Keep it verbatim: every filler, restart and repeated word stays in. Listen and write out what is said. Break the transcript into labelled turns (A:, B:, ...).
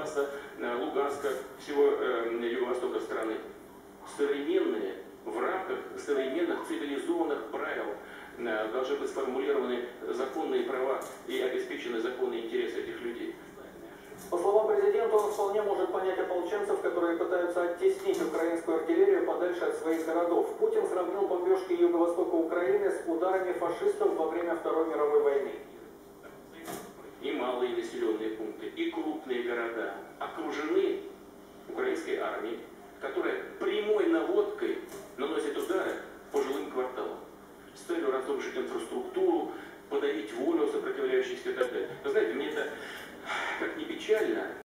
A: Донбасса, Луганска, всего юго-востока страны. Современные, в рамках современных цивилизованных правил должны быть сформулированы законные права и обеспечены законные интересы этих людей.
B: По словам президента, он вполне может понять ополченцев, которые пытаются оттеснить украинскую артиллерию подальше от своих городов. Путин сравнил бомбежки юго-востока Украины с ударами фашистов во время Второй мировой войны.
A: И малые населенные пункты, и крупные города окружены украинской армией, которая прямой наводкой наносит удары по жилым кварталам с целью разрушить инфраструктуру, подавить волю сопротивляющихся и так далее. Вы знаете, мне это как ни печально,